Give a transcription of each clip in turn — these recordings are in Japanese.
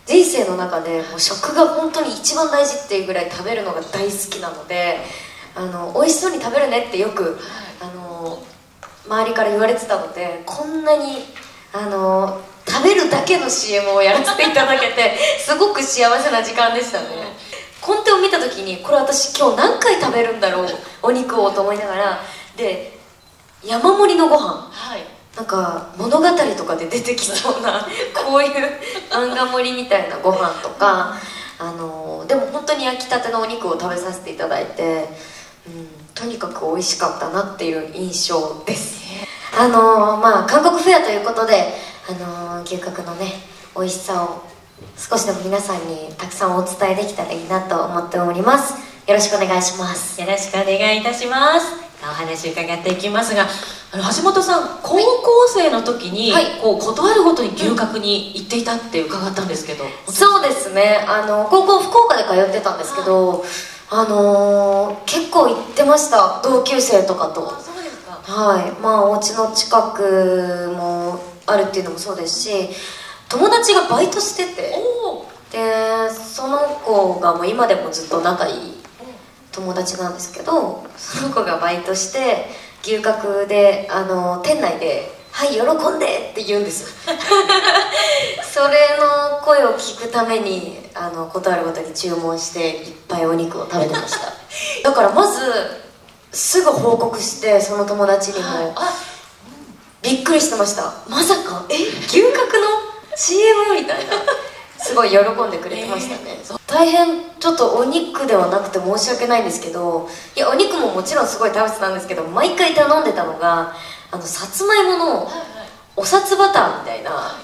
人生の中でもう食が本当に一番大事っていうぐらい食べるのが大好きなので、美味しそうに食べるねってよく、周りから言われてたので、こんなに食べるだけの CM をやらせていただけてすごく幸せな時間でしたね。コンテを見た時に、これ私今日何回食べるんだろうお肉をと思いながら、で山盛りのご飯、なんか物語とかで出てきそうなこういう漫画盛りみたいなご飯とか、でも本当に焼きたてのお肉を食べさせていただいて、とにかく美味しかったなっていう印象です。韓国フェアということで、牛角のね美味しさを少しでも皆さんにたくさんお伝えできたらいいなと思っております。よろしくお願いします。 よろしくお願いいたします。お話伺っていきますが、橋本さん、高校生の時に、こう断るごとに牛角に行っていたって伺ったんですけど。 そうですね、高校福岡で通ってたんですけど、結構行ってました、同級生とかと。 そうですか。 お家の近くもあるっていうのもそうですし、友達がバイトしてて、でその子がもう今でもずっと仲いい友達なんですけど、その子がバイトして牛角で店内で「はい喜んで!」って言うんですそれの声を聞くために断るごとに注文していっぱいお肉を食べてましただからまずすぐ報告して、その友達にもびっくりしてました。まさか牛角の CM みたいな、すごい喜んでくれてましたね。大変ちょっとお肉ではなくて申し訳ないんですけど、いやお肉ももちろんすごい食べてたんですけど、毎回頼んでたのがさつまいものお札バターみたいな、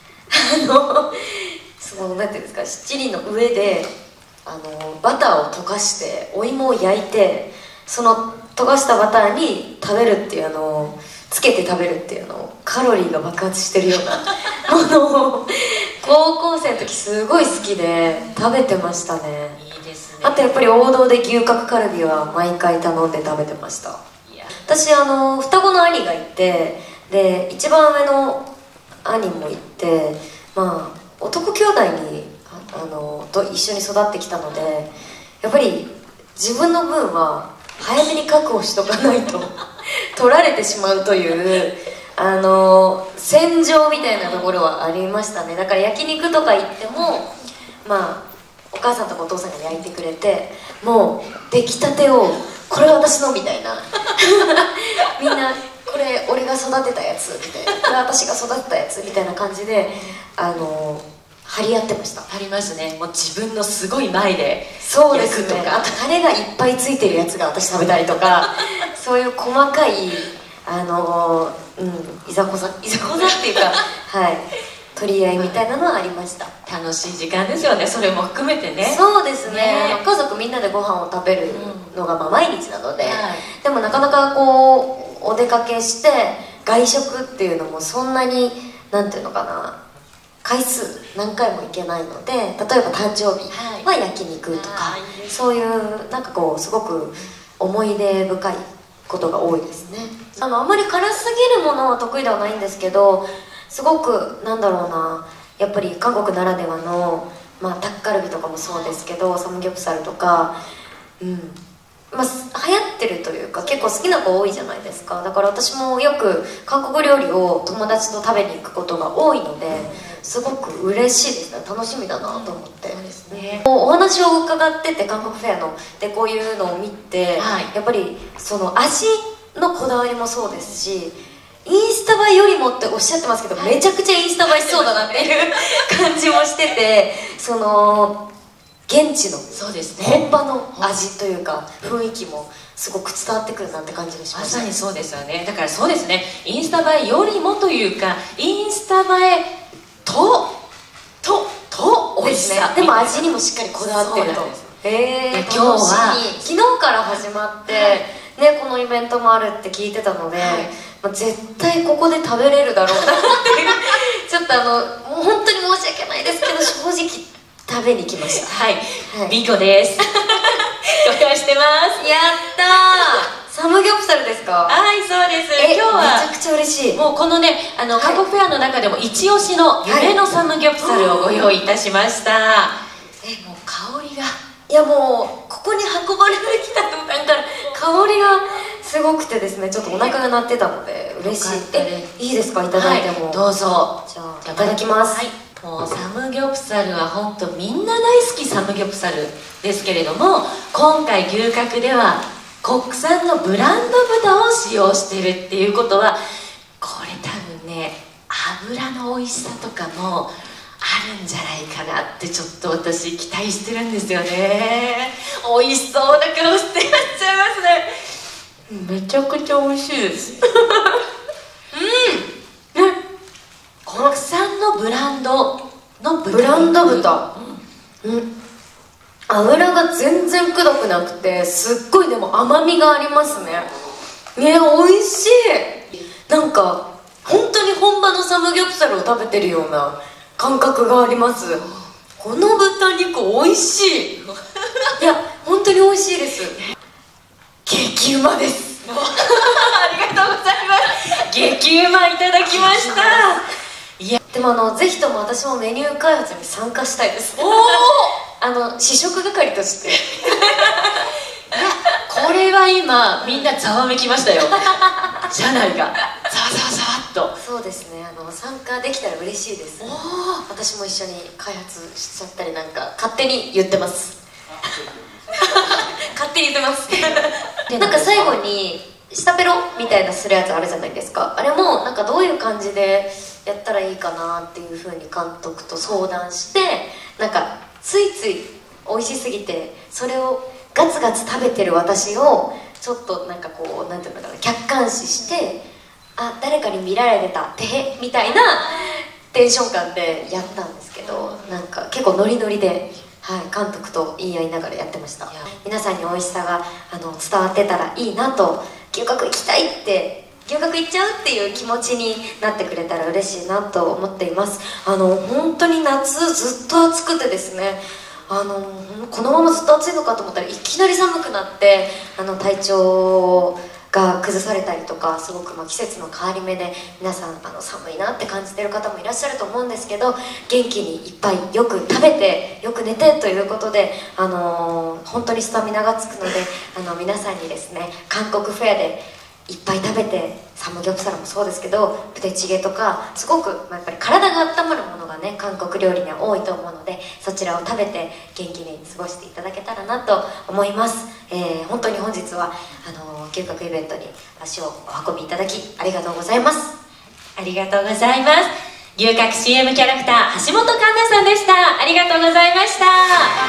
そのなんていうんですか、七輪の上でバターを溶かしてお芋を焼いて、その溶かしたバターに食べるっていうつけて食べるっていうカロリーが爆発してるようなものを高校生の時すごい好きで食べてましたね。 いいですね。 あとやっぱり王道で牛角カルビは毎回頼んで食べてました。私双子の兄がいて、で一番上の兄もいて、男兄弟にと一緒に育ってきたので、やっぱり自分の分は早めに確保しとかないと取られてしまうという戦場みたいなところはありましたね。だから焼肉とか行ってもお母さんとかお父さんが焼いてくれて、もう出来たてをこれ私のみたいなみんなこれ俺が育てたやつみたいな、これ私が育てたやつみたいな感じで張り合ってました。 ありますね。もう自分のすごい前でそうですね。あとタレがいっぱいついてるやつが私食べたいとかそういう細かいいざこざっていうか取り合いみたいなのはありました。 楽しい時間ですよね、それも含めてね。 そうですね。家族みんなでご飯を食べるのが毎日なので、でもなかなかこうお出かけして外食っていうのもそんなになんていうのかな、回数何回も行けないので、例えば誕生日は焼肉とか、そういうなんかこうすごく思い出深いことが多いですね。あんまり辛すぎるものは得意ではないんですけど、すごくなんだろうな、やっぱり韓国ならではのタッカルビとかもそうですけど、サムギョプサルとか流行ってるというか結構好きな子多いじゃないですか。だから私もよく韓国料理を友達と食べに行くことが多いので、すごく嬉しいですね。楽しみだなと思って、 そうですね。 お話を伺ってて、韓国フェアのでこういうのを見て、やっぱりその味のこだわりもそうですし、インスタ映えよりもっておっしゃってますけど、めちゃくちゃインスタ映えしそうだなっていう感じもしてて、その現地の本場の味というか雰囲気もすごく伝わってくるなって感じがしました。 まさにそうですよね。だからそうですね、インスタ映えよりもというか、インスタ映えと美味しさ、 でも味にもしっかりこだわってると。今日は昨日から始まって、このイベントもあるって聞いてたので、絶対ここで食べれるだろうなっていうちょっともう本当に申し訳ないですけど、正直食べに来ました。 ビンゴですご用意してます。 やったー。 サムギョプサルですか？ はい、そうです。今日はめちゃくちゃ嬉しい。 もうこのね、韓国フェアの中でも一押しの夢のサムギョプサルをご用意いたしました。もう香りが、 いやもうここに運ばれてきた瞬間から香りがすごくてですね、ちょっとお腹が鳴ってたので嬉しい。いいですか、いただいても。 どうぞ。 じゃあいただきます。 もうサムギョプサルは本当みんな大好きサムギョプサルですけれども、今回牛角では国産のブランド豚を使用してるっていうことは、これ多分ね、油の美味しさとかもあるんじゃないかなってちょっと私期待してるんですよね。美味しそうな顔してやっちゃいますね。めちゃくちゃ美味しいです国産のブランドの豚、 ブランド豚、油が全然くどくなくて、すっごいでも甘みがありますね。美味しい。なんか本当に本場のサムギョプサルを食べてるような感覚があります。この豚肉美味しい。いや本当に美味しいです。激うまですありがとうございます。激うまいただきました。 いやでもぜひとも私もメニュー開発に参加したいです。試食係として。いやこれは今みんなざわめきましたよ。じゃないか、ざわざわざわっと。 そうですね、参加できたら嬉しいです。私も一緒に開発しちゃったり、なんか勝手に言ってます。勝手に言ってますなんか最後に下ペロみたいなするやつあるじゃないですか。あれもなんかどういう感じでやったらいいかなっていうふうに監督と相談して、なんかついつい美味しすぎてそれをガツガツ食べてる私をちょっとなんかこう、なんていうのかな、客観視して、あ、誰かに見られてたてへみたいなテンション感でやったんですけど、なんか結構ノリノリで、監督と言い合いながらやってました。皆さんに美味しさが伝わってたらいいなと、牛角行きたいって、牛角行っちゃうっていう気持ちになってくれたら嬉しいなと思っています。本当に夏ずっと暑くてですね、このままずっと暑いのかと思ったらいきなり寒くなって、体調が崩されたりとか、すごく季節の変わり目で皆さん寒いなって感じてる方もいらっしゃると思うんですけど、元気にいっぱいよく食べてよく寝てということで、本当にスタミナがつくので、皆さんにですね、韓国フェアでいっぱい食べて、サムギョプサルもそうですけど、プテチゲとかすごくやっぱり体が温まるものがね、韓国料理には多いと思うので、そちらを食べて元気に過ごしていただけたらなと思います。本当に本日は牛角イベントに足をお運びいただきありがとうございます。 ありがとうございます。牛角 CM キャラクター橋本環奈さんでした。ありがとうございました。